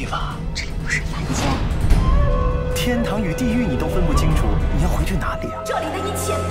狱吧？ 这里不是凡间， 天堂与地狱你都分不清楚，你要回去哪里啊？ 这里的一切